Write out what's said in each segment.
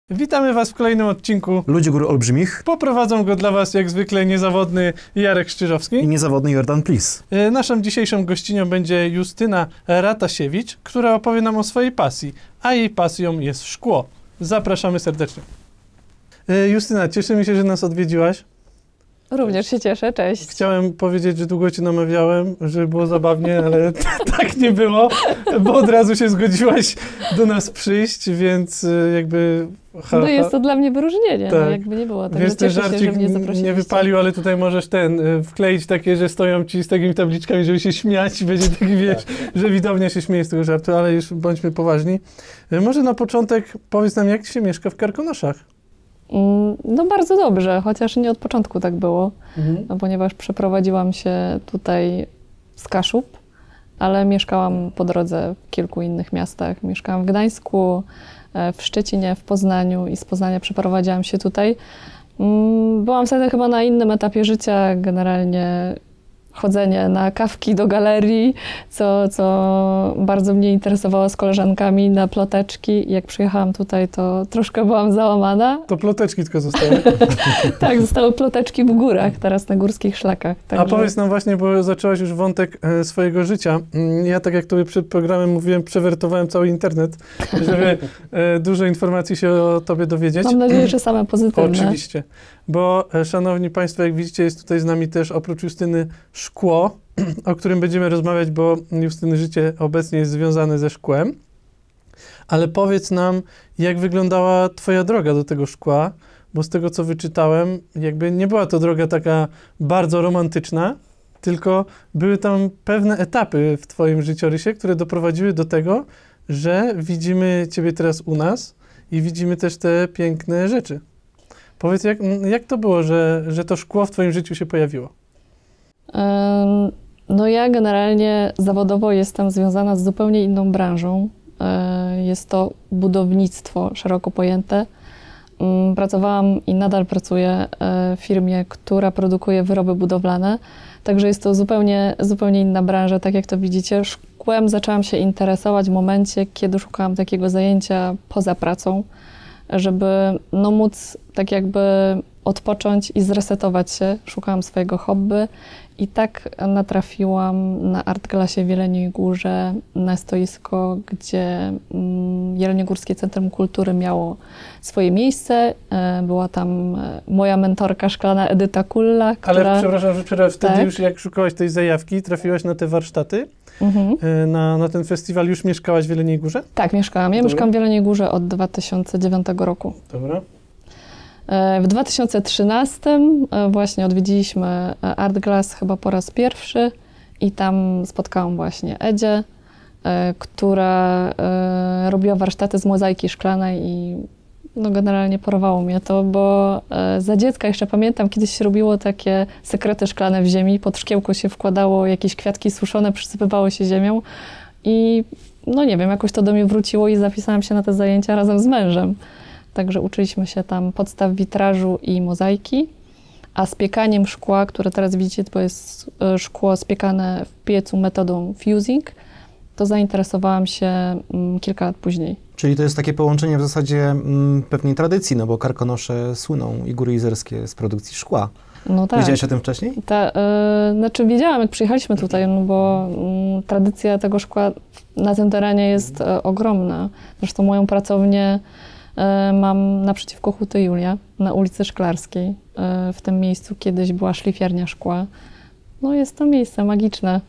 Witamy Was w kolejnym odcinku Ludzi Gór Olbrzymich. Poprowadzą go dla Was jak zwykle niezawodny Jarek Szczyżowski I niezawodny Jordan Plis. Naszą dzisiejszą gościnią będzie Justyna Ratasiewicz, która opowie nam o swojej pasji, a jej pasją jest szkło. Zapraszamy serdecznie. Justyna, cieszymy się, że nas odwiedziłaś. Również się cieszę, cześć. Chciałem powiedzieć, że długo Cię namawiałem, żeby było zabawnie, ale tak nie było, bo od razu się zgodziłaś do nas przyjść, więc jakby... No jest to dla mnie wyróżnienie, tak. No jakby nie było. Więc ten żarcik nie wypalił, ale tutaj możesz wkleić takie, że stoją Ci z takimi tabliczkami, żeby się śmiać i będzie taki, wiesz, że widownia się śmieje z tego żartu, ale już bądźmy poważni. Może na początek powiedz nam, jak Ci się mieszka w Karkonoszach? No bardzo dobrze, chociaż nie od początku tak było, no, ponieważ przeprowadziłam się tutaj z Kaszub, ale mieszkałam po drodze w kilku innych miastach. Mieszkałam w Gdańsku, w Szczecinie, w Poznaniu i z Poznania przeprowadziłam się tutaj. Byłam wtedy chyba na innym etapie życia, chodzenie na kawki do galerii, co bardzo mnie interesowało z koleżankami, na ploteczki. Jak przyjechałam tutaj, to troszkę byłam załamana. To ploteczki tylko zostały. Tak, zostały ploteczki w górach, teraz na górskich szlakach. Także... A powiedz nam właśnie, bo zaczęłaś już wątek swojego życia. Ja, tak jak tobie przed programem mówiłem, przewertowałem cały internet, żeby dużo informacji się o tobie dowiedzieć. Mam nadzieję, że same pozytywne. Oczywiście. Bo, szanowni państwo, jak widzicie, jest tutaj z nami też oprócz Justyny szkło, o którym będziemy rozmawiać, bo Justyny życie obecnie jest związane ze szkłem. Ale powiedz nam, jak wyglądała twoja droga do tego szkła, bo z tego, co wyczytałem, jakby nie była to droga taka bardzo romantyczna, tylko były tam pewne etapy w twoim życiorysie, które doprowadziły do tego, że widzimy ciebie teraz u nas i widzimy też te piękne rzeczy. Powiedz, jak to było, że to szkło w twoim życiu się pojawiło? No ja generalnie zawodowo jestem związana z zupełnie inną branżą. Jest to budownictwo szeroko pojęte. Pracowałam i nadal pracuję w firmie, która produkuje wyroby budowlane. Także jest to zupełnie inna branża, tak jak to widzicie. Szkłem zaczęłam się interesować w momencie, kiedy szukałam takiego zajęcia poza pracą, żeby móc tak jakby odpocząć i zresetować się. Szukałam swojego hobby i tak natrafiłam na Artglassie w Jeleniej Górze, na stoisko, gdzie Jeleniogórskie Centrum Kultury miało swoje miejsce. Była tam moja mentorka szklana Edyta Kulla, która... Ale przepraszam, że wtedy tak. już jak szukałaś tej zajawki, trafiłaś na te warsztaty, na ten festiwal, już mieszkałaś w Jeleniej Górze? Tak, mieszkałam. Ja mieszkam w Jeleniej Górze od 2009 roku. Dobra. W 2013 właśnie odwiedziliśmy Artglass chyba po raz pierwszy i tam spotkałam właśnie Edzię, która robiła warsztaty z mozaiki szklanej i generalnie porwało mnie to, bo za dziecka jeszcze pamiętam, kiedyś się robiło takie sekrety szklane w ziemi, pod szkiełko się wkładało jakieś kwiatki suszone, przysypywało się ziemią i nie wiem, jakoś to do mnie wróciło i zapisałam się na te zajęcia razem z mężem. Także uczyliśmy się tam podstaw witrażu i mozaiki, a z piekaniem szkła, które teraz widzicie, to jest szkło spiekane w piecu metodą fusing, to zainteresowałam się kilka lat później. Czyli to jest takie połączenie w zasadzie pewnej tradycji, no bo Karkonosze słyną i Góry Izerskie z produkcji szkła. No tak. Wiedziałaś o tym wcześniej? Znaczy wiedziałam, jak przyjechaliśmy tutaj, bo tradycja tego szkła na tym terenie jest ogromna. Zresztą moją pracownię mam naprzeciwko Huty Julia, na ulicy Szklarskiej. W tym miejscu kiedyś była szlifiernia szkła. Jest to miejsce magiczne.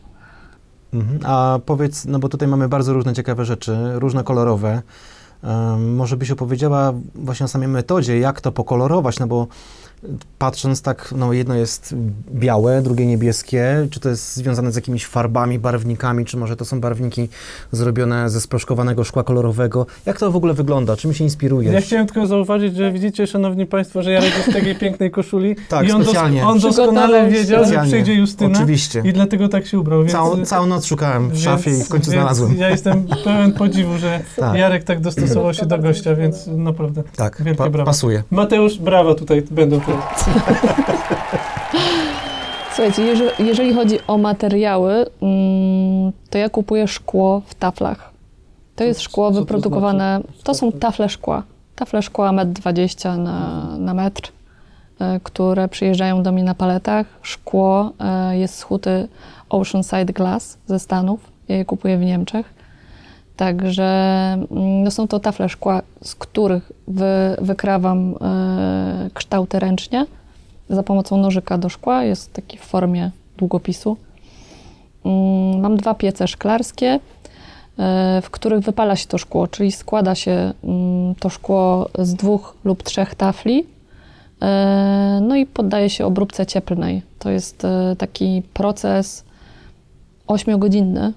A powiedz, bo tutaj mamy bardzo różne ciekawe rzeczy, różne kolorowe. Może byś opowiedziała właśnie o samej metodzie, jak to pokolorować, bo patrząc tak, jedno jest białe, drugie niebieskie, czy to jest związane z jakimiś farbami, barwnikami, czy może to są barwniki zrobione ze sproszkowanego szkła kolorowego? Jak to w ogóle wygląda? Czym się inspirujesz? Ja chciałem tylko zauważyć, że widzicie, szanowni państwo, że Jarek jest w takiej pięknej koszuli. Tak, i on doskonale wiedział, że przyjdzie Justyna. Oczywiście. I dlatego tak się ubrał. Więc, całą noc szukałem w szafie i w końcu znalazłem. Ja jestem pełen podziwu, że Jarek tak dostosował się do gościa, więc naprawdę wielkie brawa. Pasuje. Mateusz, brawa tutaj będą. Słuchajcie, jeżeli chodzi o materiały, to ja kupuję szkło w taflach. To jest szkło wyprodukowane, to są tafle szkła. tafle szkła 1,20 m na metr, które przyjeżdżają do mnie na paletach. Szkło jest z huty Oceanside Glass ze Stanów. Ja je kupuję w Niemczech. Także no są to tafle szkła, z których wykrawam kształty ręcznie za pomocą nożyka do szkła. Jest taki w formie długopisu. Mam 2 piece szklarskie, w których wypala się to szkło, czyli składa się to szkło z 2 lub 3 tafli, no i poddaje się obróbce cieplnej. To jest taki proces 8-godzinny,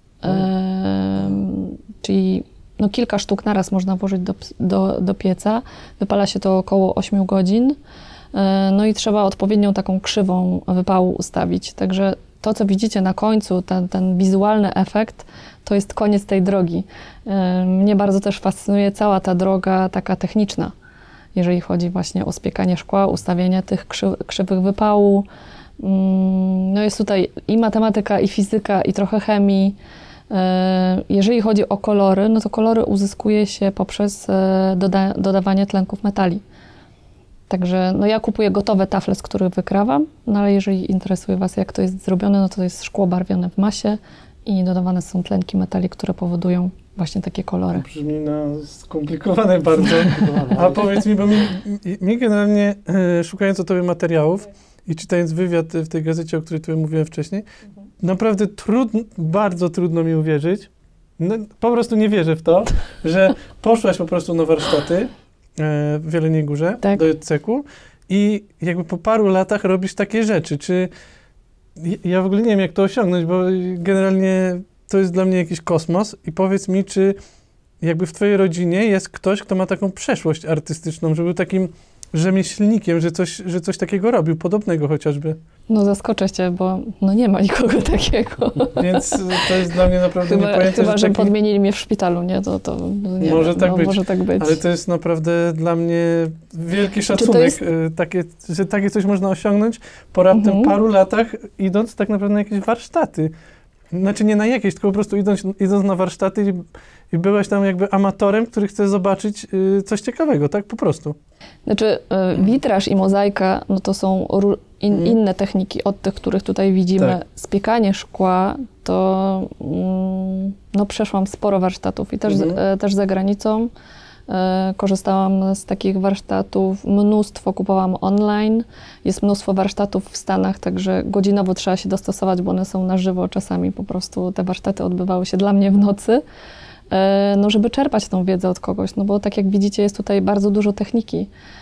czyli no kilka sztuk naraz można włożyć do pieca. Wypala się to około 8 godzin, no i trzeba odpowiednią taką krzywą wypału ustawić. Także to, co widzicie na końcu, ten wizualny efekt, to jest koniec tej drogi. Mnie bardzo też fascynuje cała ta droga taka techniczna, jeżeli chodzi właśnie o spiekanie szkła, ustawienie tych krzywych wypału. No jest tutaj i matematyka, i fizyka, i trochę chemii. Jeżeli chodzi o kolory, no to kolory uzyskuje się poprzez dodawanie tlenków metali. Także no ja kupuję gotowe tafle, z których wykrawam, no ale jeżeli interesuje Was, jak to jest zrobione, no to jest szkło barwione w masie i dodawane są tlenki metali, które powodują właśnie takie kolory. Brzmi skomplikowane bardzo. A powiedz mi, bo mi generalnie, szukając o Tobie materiałów i czytając wywiad w tej gazecie, o której Tobie mówiłem wcześniej, naprawdę bardzo trudno mi uwierzyć, no, po prostu nie wierzę w to, że poszłaś po prostu na warsztaty w Jeleniej Górze, tak, do JCK-u i jakby po paru latach robisz takie rzeczy. Czy ja w ogóle nie wiem, jak to osiągnąć, bo generalnie to jest dla mnie jakiś kosmos i powiedz mi, czy jakby w twojej rodzinie jest ktoś, kto ma taką przeszłość artystyczną, że był takim rzemieślnikiem, że coś takiego robił, podobnego chociażby. No zaskoczę cię, bo no nie ma nikogo takiego. Więc to jest dla mnie naprawdę niepojęte. Chyba, że podmienili mnie w szpitalu, nie? To nie może, wiem, tak no, być. Może tak być. Ale to jest naprawdę dla mnie wielki szacunek, że takie coś można osiągnąć po raptem paru latach, idąc tak naprawdę na jakieś warsztaty. Znaczy nie na jakieś, tylko po prostu idąc na warsztaty i byłeś tam jakby amatorem, który chce zobaczyć coś ciekawego, tak? Po prostu. Znaczy witraż i mozaika, no to są inne techniki od tych, których tutaj widzimy. Tak. Spiekanie szkła, to no przeszłam sporo warsztatów i też za granicą. Korzystałam z takich warsztatów, mnóstwo kupowałam online, jest mnóstwo warsztatów w Stanach, także godzinowo trzeba się dostosować, bo one są na żywo, czasami po prostu te warsztaty odbywały się dla mnie w nocy, no żeby czerpać tą wiedzę od kogoś, no bo tak jak widzicie jest tutaj bardzo dużo techniki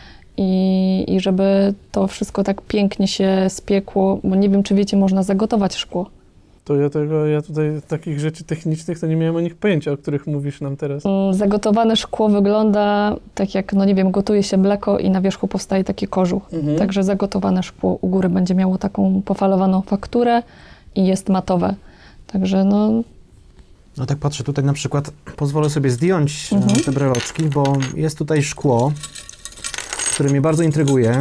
i żeby to wszystko tak pięknie się spiekło, bo nie wiem, czy wiecie, można zagotować szkło. To ja tutaj takich rzeczy technicznych to nie miałem o nich pojęcia, o których mówisz nam teraz. Zagotowane szkło wygląda tak jak, no nie wiem, gotuje się mleko i na wierzchu powstaje taki kożuch. Także zagotowane szkło u góry będzie miało taką pofalowaną fakturę i jest matowe. Także no... No tak patrzę tutaj na przykład, pozwolę sobie zdjąć te brelocki, bo jest tutaj szkło, które mnie bardzo intryguje.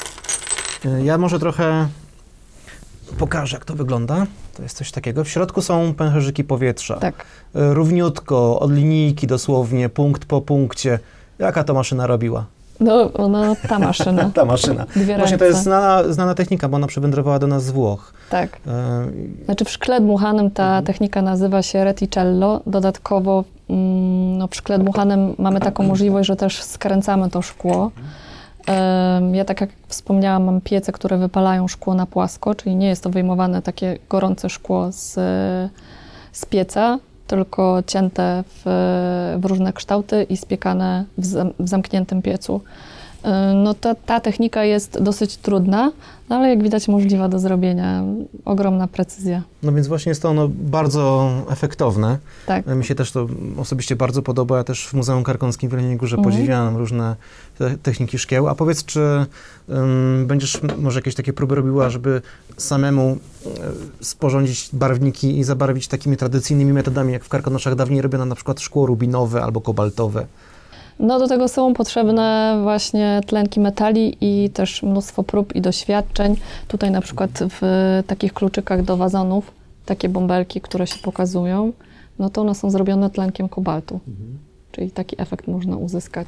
Ja może trochę pokażę, jak to wygląda. To jest coś takiego. W środku są pęcherzyki powietrza. Tak. Równiutko, od linijki dosłownie, punkt po punkcie. Jaka to maszyna robiła? No, ta maszyna. Ta maszyna. Właśnie to jest znana technika, bo ona przywędrowała do nas z Włoch. Tak. Znaczy w szkle dmuchanym ta technika nazywa się reticello. Dodatkowo no, w szkle dmuchanym mamy taką możliwość, że też skręcamy to szkło. Ja, tak jak wspomniałam, mam piece, które wypalają szkło na płasko, czyli nie jest to wyjmowane takie gorące szkło z pieca, tylko cięte w różne kształty i spiekane w zamkniętym piecu. No ta technika jest dosyć trudna, no ale jak widać możliwa do zrobienia. Ogromna precyzja. No więc właśnie jest to ono bardzo efektowne. Tak. Mi się też to osobiście bardzo podoba. Ja też w Muzeum Karkonoskim w Jeleniej Górze podziwiałam różne techniki szkieł. A powiedz, czy będziesz może jakieś takie próby robiła, żeby samemu sporządzić barwniki i zabarwić takimi tradycyjnymi metodami, jak w Karkonoszach dawniej robiono na przykład szkło rubinowe albo kobaltowe? No do tego są potrzebne właśnie tlenki metali i też mnóstwo prób i doświadczeń. Tutaj na przykład w takich kluczykach do wazonów, takie bąbelki, które się pokazują, no to one są zrobione tlenkiem kobaltu. Czyli taki efekt można uzyskać.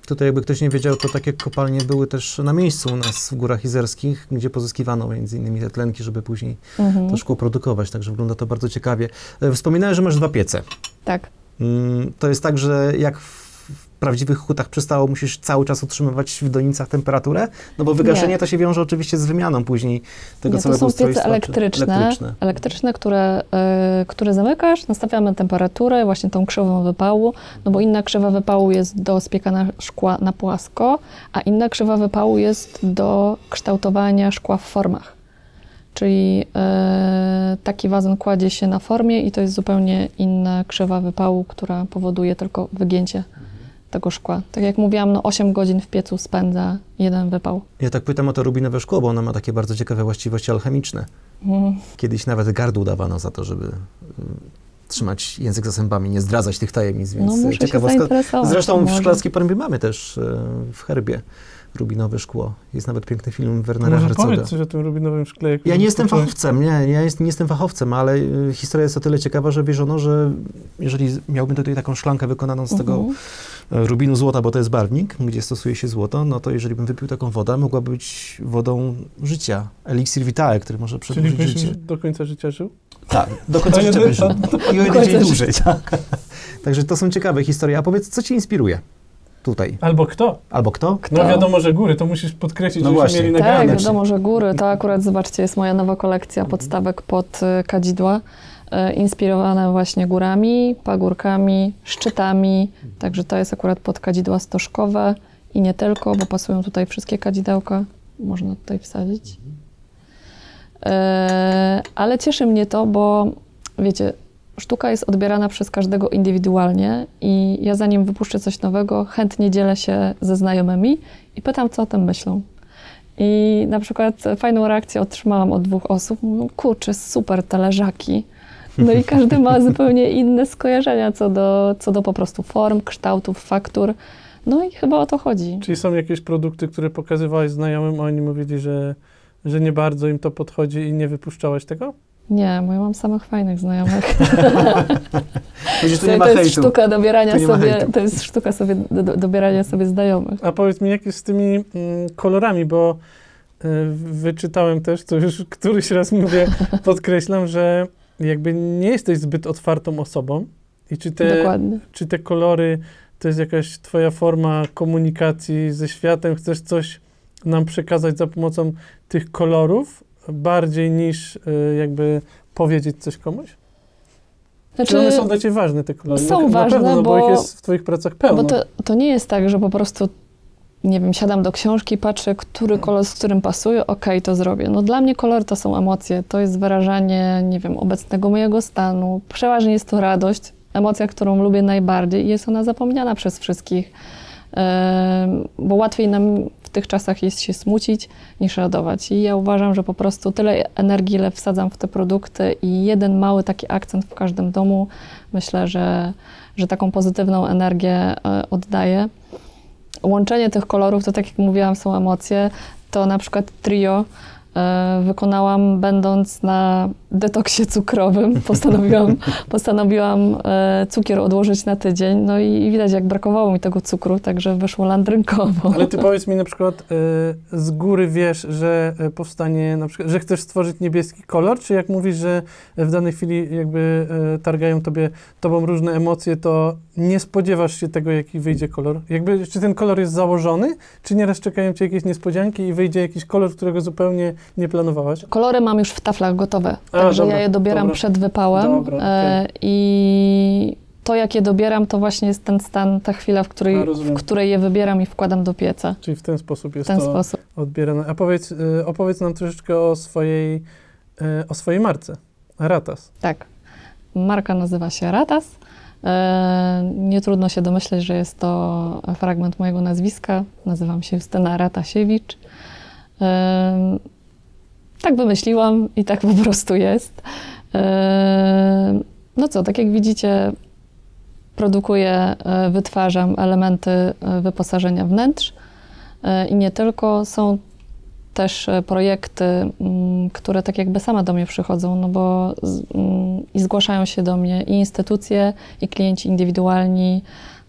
Tutaj jakby ktoś nie wiedział, to takie kopalnie były też na miejscu u nas w Górach Izerskich, gdzie pozyskiwano między innymi te tlenki, żeby później to szkło produkować, także wygląda to bardzo ciekawie. Wspominałeś, że masz 2 piece. Tak. To jest tak, że jak w prawdziwych hutach przystało, musisz cały czas utrzymywać w donicach temperaturę? No bo wygaszenie to się wiąże oczywiście z wymianą później tego całego to są ustrojstwa. piece elektryczne, które zamykasz, nastawiamy temperaturę, właśnie tą krzywą wypału, no bo inna krzywa wypału jest do spiekania szkła na płasko, a inna krzywa wypału jest do kształtowania szkła w formach. Czyli taki wazon kładzie się na formie i to jest zupełnie inna krzywa wypału, która powoduje tylko wygięcie tego szkła. Tak jak mówiłam, 8 godzin w piecu spędza jeden wypał. Ja tak pytam o to rubinowe szkło, bo ono ma takie bardzo ciekawe właściwości alchemiczne. Kiedyś nawet gardło dawano za to, żeby trzymać język za zębami, nie zdradzać tych tajemnic, więc ciekawostka. Zresztą w Szklarskiej Porębie mamy też w herbie rubinowe szkło. Jest nawet piękny film Wernera Herzoga. Powiedz coś o tym rubinowym szkle. Ja nie jestem fachowcem, nie jestem fachowcem, ale historia jest o tyle ciekawa, że wierzono, że jeżeli miałbym tutaj taką szklankę wykonaną z tego rubinu złota, bo to jest barwnik, gdzie stosuje się złoto, no to jeżeli bym wypił taką wodę, mogłaby być wodą życia. Eliksir vitae, który może przedłużyć życie. Czyli do końca życia żył? Tak, do końca życia bym żył. I o jeden dzień dłużej, tak. Także to są ciekawe historie. A powiedz, co cię inspiruje tutaj? Albo kto? Albo kto? No wiadomo, że góry, to musisz podkreślić, no żebyśmy właśnie. mieli nagrane. Tak, wiadomo, że góry. To akurat, zobaczcie, jest moja nowa kolekcja podstawek pod kadzidła, inspirowana właśnie górami, pagórkami, szczytami. Także to jest akurat pod kadzidła stożkowe i nie tylko, bo pasują tutaj wszystkie kadzidełka. Można tutaj wsadzić. Ale cieszy mnie to, bo wiecie, sztuka jest odbierana przez każdego indywidualnie i ja zanim wypuszczę coś nowego, chętnie dzielę się ze znajomymi i pytam, co o tym myślą. I na przykład fajną reakcję otrzymałam od 2 osób. Mówią, kurczę, super, te leżaki. No i każdy ma zupełnie inne skojarzenia co do po prostu form, kształtów, faktur. No i chyba o to chodzi. Czyli są jakieś produkty, które pokazywałeś znajomym, a oni mówili, że nie bardzo im to podchodzi i nie wypuszczałaś tego? Nie, bo ja mam samych fajnych znajomych. To jest sztuka dobierania sobie, to jest sztuka sobie dobierania sobie znajomych. A powiedz mi, jak jest z tymi kolorami, bo wyczytałem też, to już któryś raz mówię, podkreślam, że jakby nie jesteś zbyt otwartą osobą i czy te kolory to jest jakaś twoja forma komunikacji ze światem, chcesz coś nam przekazać za pomocą tych kolorów, bardziej niż jakby powiedzieć coś komuś? Znaczy, czy one są dla ciebie ważne, te kolory? Są ważne, pewno, bo ich jest w twoich pracach pełno. Bo to nie jest tak, że po prostu, nie wiem, siadam do książki, patrzę, który kolor z którym pasuje, okej, to zrobię. No dla mnie kolory to są emocje, to jest wyrażanie, nie wiem, obecnego mojego stanu. Przeważnie jest to radość, emocja, którą lubię najbardziej i jest ona zapomniana przez wszystkich, bo łatwiej nam w tych czasach jest się smucić niż radować. I ja uważam, że po prostu tyle energii, ile wsadzam w te produkty i jeden mały taki akcent w każdym domu, myślę, że taką pozytywną energię oddaje. Łączenie tych kolorów, to tak jak mówiłam, są emocje. To na przykład trio wykonałam będąc na detoksie cukrowym. Postanowiłam cukier odłożyć na tydzień. No i widać, jak brakowało mi tego cukru, także wyszło landrynkowo. Ale ty powiedz mi na przykład, z góry wiesz, że powstanie, na przykład, że chcesz stworzyć niebieski kolor, czy jak mówisz, że w danej chwili jakby targają tobą różne emocje, to nie spodziewasz się tego, jaki wyjdzie kolor? Jakby, czy ten kolor jest założony, czy nieraz czekają cię jakieś niespodzianki i wyjdzie jakiś kolor, którego zupełnie nie planowałaś? Kolory mam już w taflach gotowe, także ja je dobieram przed wypałem. Okay. I to, jak je dobieram, to właśnie jest ten stan, ta chwila, w której je wybieram i wkładam do pieca. Czyli w ten sposób jest odbierane. A opowiedz nam troszeczkę o swojej marce, Ratas. Tak. Marka nazywa się Ratas. Nie trudno się domyśleć, że jest to fragment mojego nazwiska. Nazywam się Justyna Ratasiewicz. Tak wymyśliłam i tak po prostu jest. No co, tak jak widzicie, produkuję, wytwarzam elementy wyposażenia wnętrz i nie tylko. Są też projekty, które tak jakby same do mnie przychodzą, no bo i zgłaszają się do mnie i instytucje, i klienci indywidualni.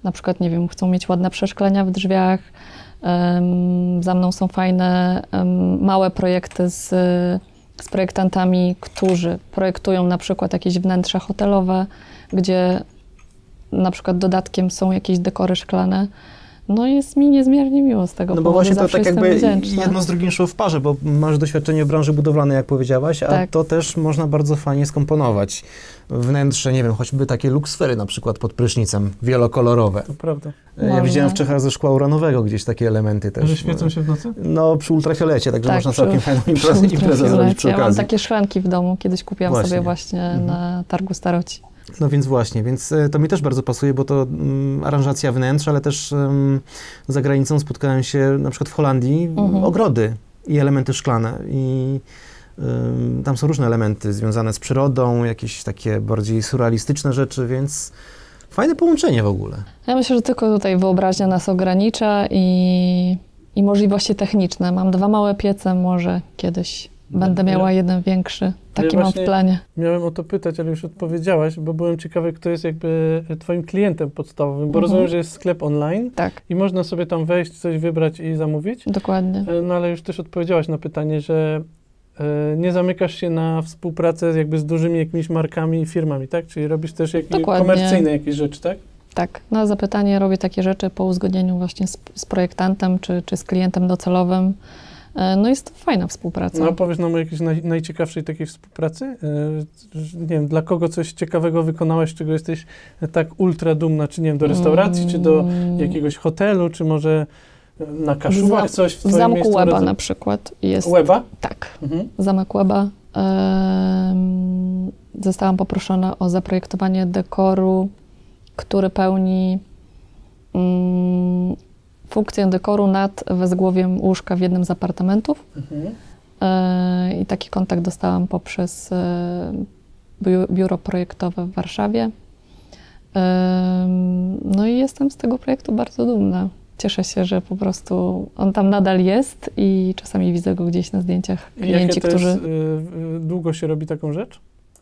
na przykład, nie wiem, chcą mieć ładne przeszklenia w drzwiach. Za mną są fajne, małe projekty z projektantami, którzy projektują na przykład jakieś wnętrza hotelowe, gdzie na przykład dodatkiem są jakieś dekory szklane. No jest mi niezmiernie miło z tego powodu. No bo właśnie to tak jakby wdzięczna. jedno z drugim szło w parze, bo masz doświadczenie w branży budowlanej, jak powiedziałaś, a Tak. to też można bardzo fajnie skomponować. Wnętrze, nie wiem, choćby takie luksfery na przykład pod prysznicem, wielokolorowe. To prawda. Ja Można. widziałem w Czechach ze szkła uranowego gdzieś takie elementy też. Że świecą się w nocy? No przy ultrafiolecie, także Tak, można przy- całkiem fajną przy imprezę zrobić przy ultrafiolecie. Ja mam okazji. takie szklanki w domu, kiedyś kupiłam Właśnie. sobie właśnie na targu Staroci. No więc właśnie, więc to mi też bardzo pasuje, bo to aranżacja wnętrz, ale też za granicą spotkałem się na przykład w Holandii, ogrody i elementy szklane i tam są różne elementy związane z przyrodą, jakieś takie bardziej surrealistyczne rzeczy, więc fajne połączenie w ogóle. Ja myślę, że tylko tutaj wyobraźnia nas ogranicza i możliwości techniczne. Mam 2 małe piece, może kiedyś będę miała jeden większy. Taki mam w właśnie planie. Miałem o to pytać, ale już odpowiedziałaś, bo byłem ciekawy, kto jest jakby twoim klientem podstawowym, bo rozumiem, że jest sklep online Tak, i można sobie tam wejść, coś wybrać i zamówić. dokładnie. No ale już też odpowiedziałaś na pytanie, że nie zamykasz się na współpracę jakby z dużymi jakimiś markami i firmami, tak? Czyli robisz też jakieś Dokładnie. komercyjne jakieś rzeczy, tak? Tak, na zapytanie robię takie rzeczy po uzgodnieniu właśnie z projektantem czy z klientem docelowym. No jest to fajna współpraca. No a powiesz nam o jakiejś najciekawszej takiej współpracy? Nie wiem, dla kogo coś ciekawego wykonałaś, z czego jesteś tak ultra dumna, czy nie wiem, do restauracji, czy do jakiegoś hotelu, czy może na Kaszubach coś w W twoim Zamku miejscu Łeba urodzenia? na przykład jest. Łeba? Tak, Mhm. Zamek Łeba. Zostałam poproszona o zaprojektowanie dekoru, który pełni funkcję dekoru nad wezgłowiem łóżka w jednym z apartamentów. Mhm. I taki kontakt dostałam poprzez biuro projektowe w Warszawie. No i jestem z tego projektu bardzo dumna. Cieszę się, że po prostu on tam nadal jest i czasami widzę go gdzieś na zdjęciach klienci, Jakie to którzy... jest, długo się robi taką rzecz?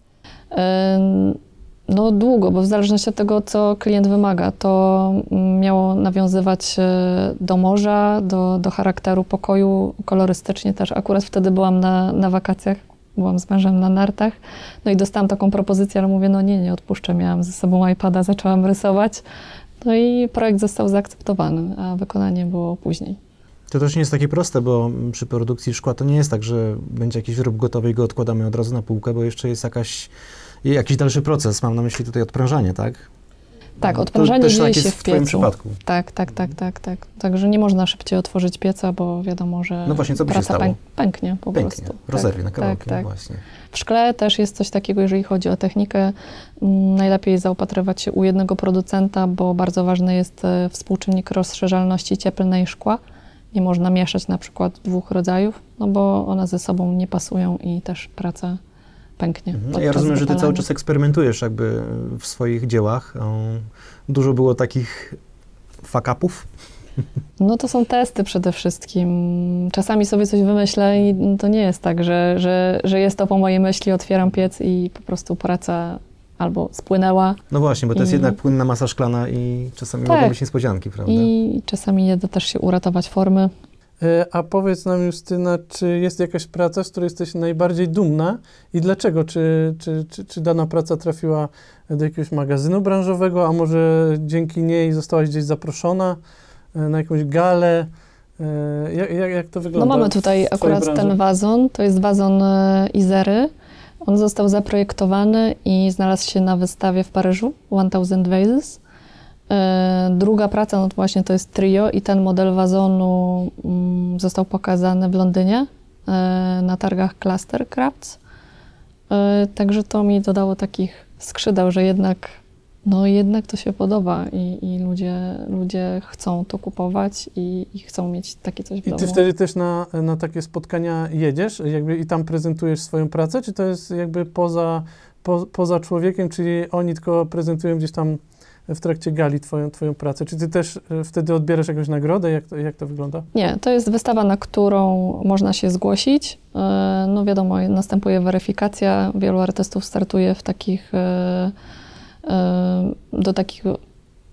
No długo, bo w zależności od tego, co klient wymaga, to miało nawiązywać do morza, do charakteru pokoju, kolorystycznie też. Akurat wtedy byłam na wakacjach, byłam z mężem na nartach, no i dostałam taką propozycję, ale mówię, no nie odpuszczę, miałam ze sobą iPada, zaczęłam rysować, no i projekt został zaakceptowany, a wykonanie było później. To też nie jest takie proste, bo przy produkcji szkła to nie jest tak, że będzie jakiś wyrób gotowy i go odkładamy od razu na półkę, bo jeszcze jest jakiś dalszy proces. Mam na myśli tutaj odprężanie, tak? Tak, To odprężanie też dzieje tak się jest w w twoim piecu. przypadku. Tak. Także nie można szybciej otworzyć pieca, bo wiadomo, że No właśnie, co by się praca stało? pęknie po Pęknie, prostu. rozerwie na kawałki, tak. no właśnie. W szkle też jest coś takiego, jeżeli chodzi o technikę. Najlepiej zaopatrywać się u jednego producenta, bo bardzo ważny jest współczynnik rozszerzalności cieplnej szkła. Nie można mieszać na przykład 2 rodzajów, no bo one ze sobą nie pasują i też praca pęknie. Ja podczas rozumiem, że ty cały wypalania. czas eksperymentujesz jakby w swoich dziełach. Dużo było takich fuck-upów. No to są testy przede wszystkim. Czasami sobie coś wymyślę i to nie jest tak, że jest to po mojej myśli, otwieram piec i po prostu praca albo spłynęła. No właśnie, bo to jest I- jednak płynna masa szklana i czasami Tak. mogą być niespodzianki, prawda? I czasami nie da też się uratować formy. A powiedz nam, Justyna, czy jest jakaś praca, z której jesteś najbardziej dumna i dlaczego? Czy dana praca trafiła do jakiegoś magazynu branżowego, a może dzięki niej zostałaś gdzieś zaproszona na jakąś galę? Jak to No wygląda? mamy tutaj w twojej akurat branży? ten wazon, to jest wazon Izery. On został zaprojektowany i znalazł się na wystawie w Paryżu, 1000 Vases. Druga praca, no to właśnie to jest trio i ten model wazonu został pokazany w Londynie na targach Cluster Crafts. Także to mi dodało takich skrzydeł, że jednak to się podoba i ludzie chcą to kupować i chcą mieć takie coś w I domu. ty wtedy też na takie spotkania jedziesz jakby i tam prezentujesz swoją pracę, czy to jest jakby poza człowiekiem, czyli oni tylko prezentują gdzieś tam w trakcie gali twoją pracę? Czy ty też wtedy odbierasz jakąś nagrodę? Jak to wygląda? Nie, to jest wystawa, na którą można się zgłosić. No wiadomo, następuje weryfikacja. Wielu artystów startuje w takich, do takich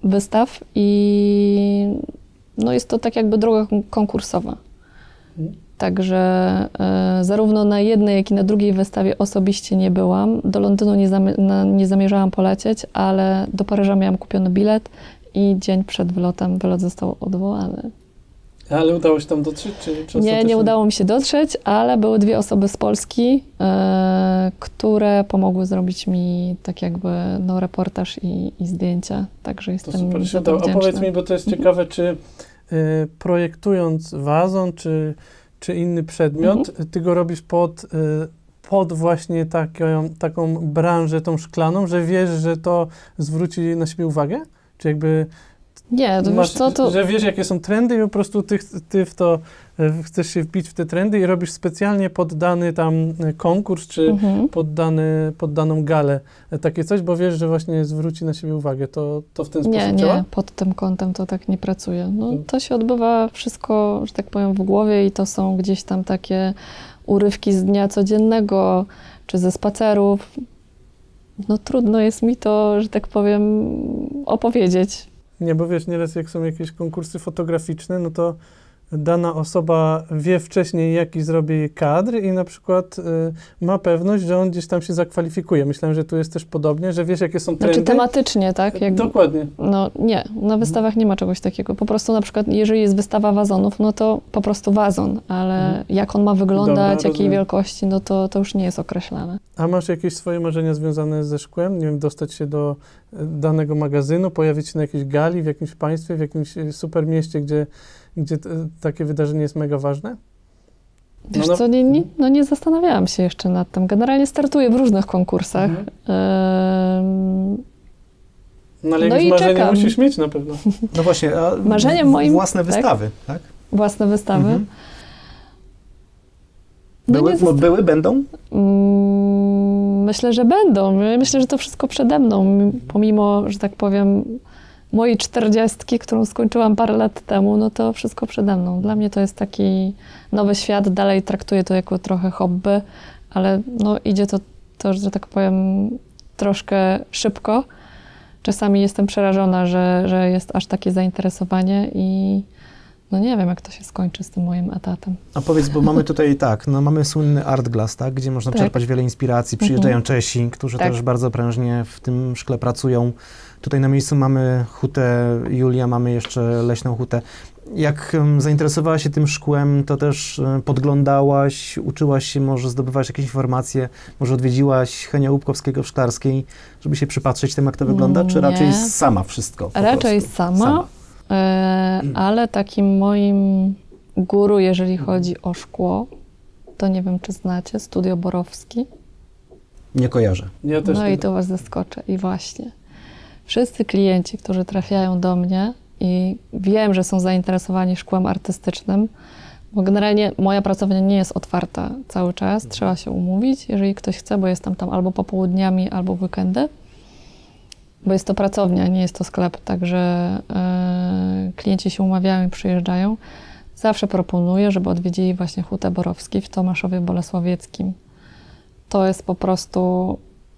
wystaw i no jest to tak jakby droga konkursowa. Także zarówno na jednej, jak i na drugiej wystawie osobiście nie byłam. Do Londynu nie zamierzałam polecieć, ale do Paryża miałam kupiony bilet i dzień przed wylotem wylot został odwołany. Ale udało się tam dotrzeć? Czy Nie udało mi się dotrzeć, ale były 2 osoby z Polski, które pomogły zrobić mi tak jakby no, reportaż i zdjęcia. Także jestem za to wdzięczna. A powiedz mi, bo to jest ciekawe, czy projektując wazon, czy inny przedmiot, ty go robisz pod właśnie taką branżę, tą szklaną, że wiesz, że to zwróci na siebie uwagę? Czy jakby nie, to wiesz co, że wiesz, jakie są trendy i po prostu ty w to chcesz się wbić w te trendy i robisz specjalnie pod dany tam konkurs, czy pod daną galę takie coś, bo wiesz, że właśnie zwróci na siebie uwagę. To w ten sposób działa? Nie, pod tym kątem to tak nie pracuję. No, to się odbywa wszystko, że tak powiem, w głowie i to są gdzieś tam takie urywki z dnia codziennego, czy ze spacerów. No trudno jest mi to, że tak powiem, opowiedzieć. Nie, bo wiesz, nieraz jak są jakieś konkursy fotograficzne, no to dana osoba wie wcześniej, jaki zrobi jej kadr i na przykład ma pewność, że on gdzieś tam się zakwalifikuje. Myślałem, że tu jest też podobnie, że wiesz, jakie są trendy. Znaczy tematycznie, tak? Dokładnie. No nie, na wystawach nie ma czegoś takiego. Po prostu na przykład, jeżeli jest wystawa wazonów, no to po prostu wazon, ale jak on ma wyglądać, jakiej wielkości, no to już nie jest określane. A masz jakieś swoje marzenia związane ze szkłem? Nie wiem, dostać się do danego magazynu, pojawić się na jakiejś gali w jakimś państwie, w jakimś super mieście, gdzie takie wydarzenie jest mega ważne? Wiesz co, nie zastanawiałam się jeszcze nad tym. Generalnie startuję w różnych konkursach. No ale jakieś marzenia musisz mieć na pewno. No właśnie, a marzeniem moim, własne wystawy, tak? Własne wystawy. Były, będą? Myślę, że będą. Myślę, że to wszystko przede mną. Pomimo, że tak powiem, mojej 40, którą skończyłam parę lat temu, no to wszystko przede mną. Dla mnie to jest taki nowy świat. Dalej traktuję to jako trochę hobby, ale no idzie to, że tak powiem, troszkę szybko. Czasami jestem przerażona, że jest aż takie zainteresowanie i no nie wiem, jak to się skończy z tym moim etatem. A powiedz, bo mamy tutaj mamy słynny Art Glass, tak, gdzie można czerpać wiele inspiracji. Przyjeżdżają Czesi, którzy też bardzo prężnie w tym szkle pracują. Tutaj na miejscu mamy hutę Julia, mamy jeszcze leśną hutę. Jak zainteresowałaś się tym szkłem, to też podglądałaś, uczyłaś się, może zdobywałaś jakieś informacje, może odwiedziłaś Henia Łupkowskiego w Szklarskiej, żeby się przypatrzeć tym, jak to wygląda, czy raczej sama wszystko? Raczej sama. Ale takim moim guru, jeżeli chodzi o szkło, to nie wiem, czy znacie, Studio Borowski. Nie kojarzę. Ja też i to was zaskoczę. I właśnie, wszyscy klienci, którzy trafiają do mnie i wiem, że są zainteresowani szkłem artystycznym, bo generalnie moja pracownia nie jest otwarta cały czas, trzeba się umówić, jeżeli ktoś chce, bo jestem tam albo popołudniami, albo w weekendy. Bo jest to pracownia, nie jest to sklep, także klienci się umawiają i przyjeżdżają. Zawsze proponuję, żeby odwiedzili właśnie Hutę Borowski w Tomaszowie Bolesławieckim. To jest po prostu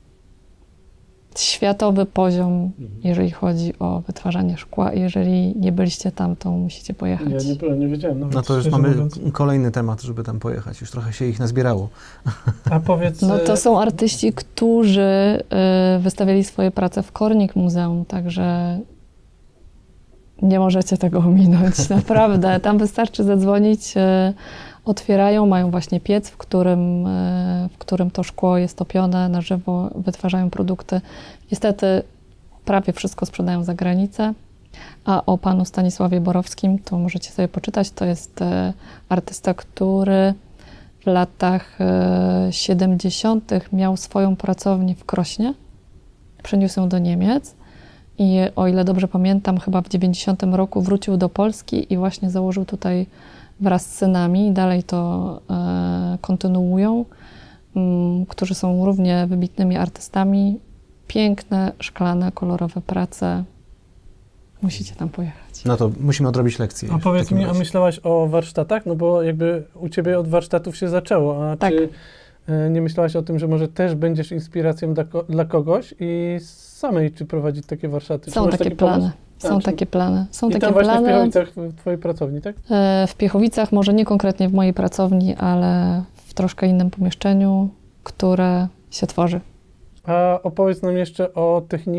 światowy poziom, jeżeli chodzi o wytwarzanie szkła. Jeżeli nie byliście tam, to musicie pojechać. Ja nie wiedziałem. No to już mamy kolejny temat, żeby tam pojechać. Już trochę się ich nazbierało. A powiedz... No to są artyści, którzy wystawiali swoje prace w Kornik Muzeum, także nie możecie tego ominąć. Naprawdę. Tam wystarczy zadzwonić. Otwierają, mają właśnie piec, w którym to szkło jest topione na żywo, wytwarzają produkty. Niestety prawie wszystko sprzedają za granicę. A o panu Stanisławie Borowskim to możecie sobie poczytać. To jest artysta, który w latach 70. miał swoją pracownię w Krośnie. Przeniósł ją do Niemiec i o ile dobrze pamiętam, chyba w 90 roku wrócił do Polski i właśnie założył tutaj wraz z synami, dalej to kontynuują, którzy są równie wybitnymi artystami. Piękne, szklane, kolorowe prace. Musicie tam pojechać. No to musimy odrobić lekcję. A powiedz mi, a myślałaś o warsztatach? No bo jakby u ciebie od warsztatów się zaczęło, a czy nie myślałaś o tym, że może też będziesz inspiracją dla kogoś i samej czy prowadzić takie warsztaty? Są takie plany. Są takie plany. Są I takie tam właśnie plany. w Piechowicach w twojej pracowni, tak? W Piechowicach, może nie konkretnie w mojej pracowni, ale w troszkę innym pomieszczeniu, które się tworzy. A opowiedz nam jeszcze o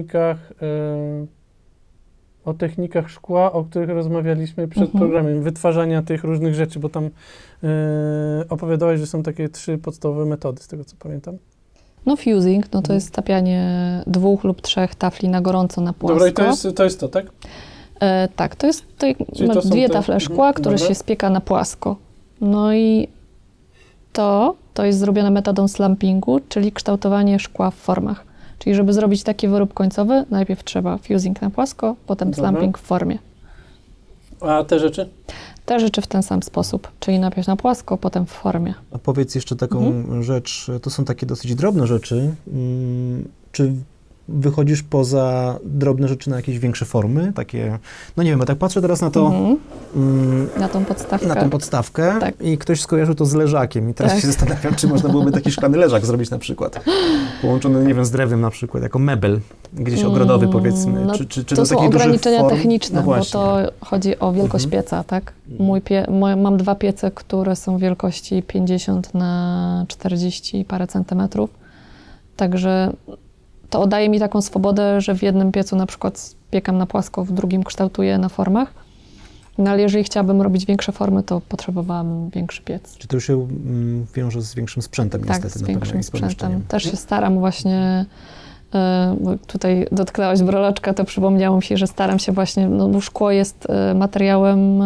technikach szkła, o których rozmawialiśmy przed programem, wytwarzania tych różnych rzeczy, bo tam opowiadałeś, że są takie 3 podstawowe metody, z tego co pamiętam. No fusing, no to jest stapianie 2 lub 3 tafli na gorąco na płasko. Dobra, i to jest to, tak? Tak, to jest Czyli to są 2 te- tafle szkła, które dobra. się spieka na płasko. No i to jest zrobione metodą slumpingu, czyli kształtowanie szkła w formach. Czyli żeby zrobić taki wyrób końcowy, najpierw trzeba fusing na płasko, potem Dobra. slumping w formie. A te rzeczy? Te rzeczy w ten sam sposób, czyli najpierw na płasko, potem w formie. A powiedz jeszcze taką rzecz, to są takie dosyć drobne rzeczy. Czy wychodzisz poza drobne rzeczy na jakieś większe formy? Takie, no nie wiem, bo tak patrzę teraz na to, Na tą podstawkę. na tą podstawkę Tak. i ktoś skojarzył to z leżakiem. I teraz Tak. się zastanawiam, czy można byłoby taki szklany leżak zrobić na przykład. Połączony, nie wiem, z drewnem na przykład, jako mebel, gdzieś ogrodowy powiedzmy. No, Czy to do są takich dużych ograniczenia form? techniczne, No bo właśnie. to chodzi o wielkość pieca, tak? Mam 2 piece, które są wielkości 50 na 40 i parę centymetrów. Także to daje mi taką swobodę, że w jednym piecu na przykład spiekam na płasko, w drugim kształtuję na formach. No ale jeżeli chciałabym robić większe formy, to potrzebowałabym większy piec. Czy to już się wiąże z większym sprzętem Tak, niestety z na pewno większym i z pomieszczeniem. sprzętem. Też się staram właśnie, bo tutaj dotknęłaś broloczka, to przypomniało mi się, że staram się właśnie, no bo szkło jest materiałem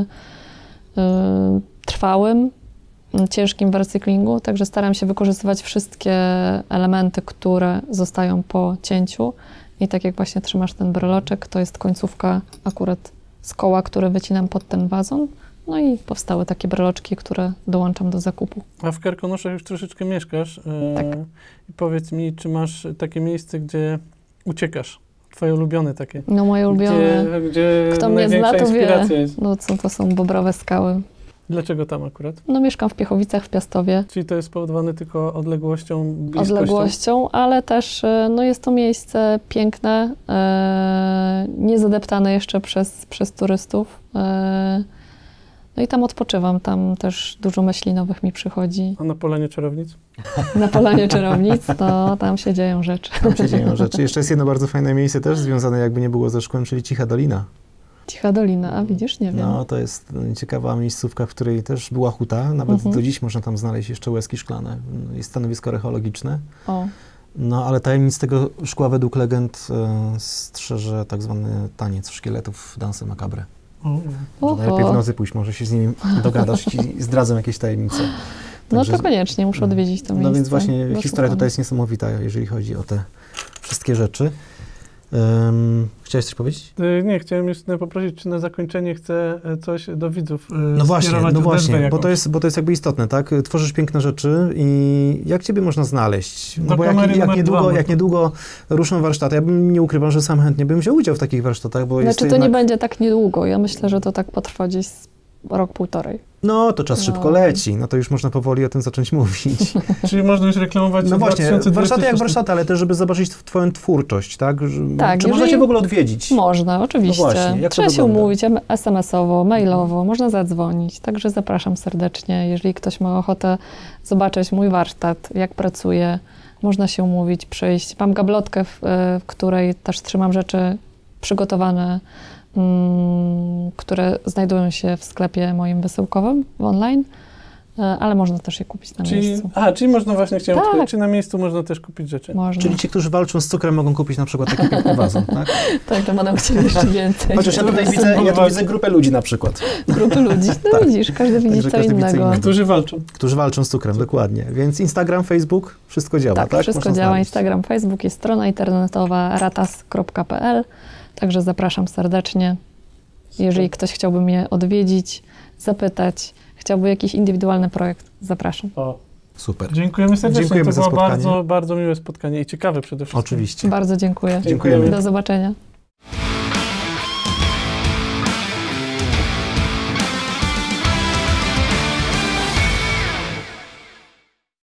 trwałym, ciężkim w recyklingu, także staram się wykorzystywać wszystkie elementy, które zostają po cięciu. I tak jak właśnie trzymasz ten breloczek, to jest końcówka akurat z koła, które wycinam pod ten wazon. No i powstały takie breloczki, które dołączam do zakupu. A w Karkonoszach już troszeczkę mieszkasz. Tak. I powiedz mi, czy masz takie miejsce, gdzie uciekasz? Twoje ulubione takie. No moje ulubione, Gdzie kto mnie największa zna, to wie, inspiracja jest. no to są Bobrowe Skały. Dlaczego tam akurat? No mieszkam w Piechowicach, w Piastowie, Czyli to jest spowodowane tylko odległością, bliskością? odległością, ale też no jest to miejsce piękne, niezadeptane jeszcze przez turystów. No i tam odpoczywam, tam też dużo myśli nowych mi przychodzi. A na Polanie Czarownic? Na Polanie Czarownic, to tam się dzieją rzeczy. Tam się dzieją rzeczy. Jeszcze jest jedno bardzo fajne miejsce też związane jakby nie było ze szkłem, czyli Cicha Dolina. Cicha Dolina, a widzisz, nie wiem. No, to jest ciekawa miejscówka, w której też była huta. Nawet do dziś można tam znaleźć jeszcze łezki szklane. Jest stanowisko archeologiczne. O, No, ale tajemnic tego szkła według legend strzeże tak zwany taniec szkieletów, danse macabre. Może najlepiej w nocy pójść, może się z nimi dogadasz i zdradzą jakieś tajemnice. no Także- to koniecznie, muszę odwiedzić to miejsce. No więc właśnie Zasłucham. historia tutaj jest niesamowita, jeżeli chodzi o te wszystkie rzeczy. Chciałeś coś powiedzieć? Nie, chciałem jeszcze poprosić, czy na zakończenie chcę coś do widzów No właśnie, skierować odezwę bo to jest jakby istotne, tak? Tworzysz piękne rzeczy i jak ciebie można znaleźć? No Do bo kamery numer 2 jak niedługo ruszą warsztaty, ja bym nie ukrywam, że sam chętnie bym wziął udział w takich warsztatach, bo jest Znaczy to to nie jednak... będzie tak niedługo, ja myślę, że to tak potrwa gdzieś rok, półtorej. No, to czas szybko leci, no to już można powoli o tym zacząć mówić. Czyli można już reklamować No właśnie, 2026. warsztaty jak warsztaty, ale też, żeby zobaczyć twoją twórczość, tak? Tak, Czy można jeżeli- cię w ogóle odwiedzić? Można, oczywiście. No właśnie, jak to Trzeba się wygląda? umówić SMS-owo, mailowo, można zadzwonić. Także zapraszam serdecznie. Jeżeli ktoś ma ochotę zobaczyć mój warsztat, jak pracuję, można się umówić, przyjść. Mam gablotkę, w której też trzymam rzeczy przygotowane, które znajdują się w sklepie moim wysyłkowym online, ale można też je kupić na miejscu. Czyli można właśnie, chciałem Tak. odpowiedzieć, czy na miejscu można też kupić rzeczy? Można. Czyli ci, którzy walczą z cukrem, mogą kupić na przykład taki piękny wazon, tak? Tak, to będą chcieli jeszcze więcej. Chociaż ja tutaj widzę grupę ludzi na przykład, Grupy ludzi. No Tak. widzisz, każdy widzi Także co każdy widzi co innego. innego. Którzy walczą? którzy walczą z cukrem, dokładnie. Więc Instagram, Facebook, wszystko działa, tak? Tak, wszystko Można działa. znaleźć. Instagram, Facebook, jest strona internetowa ratas.pl, także zapraszam serdecznie. Jeżeli ktoś chciałby mnie odwiedzić, zapytać, chciałby jakiś indywidualny projekt, zapraszam. O, Super. dziękujemy serdecznie. Dziękujemy to za było spotkanie. bardzo, bardzo miłe spotkanie i ciekawe przede wszystkim. Oczywiście. Bardzo dziękuję. Dziękujemy. Do zobaczenia.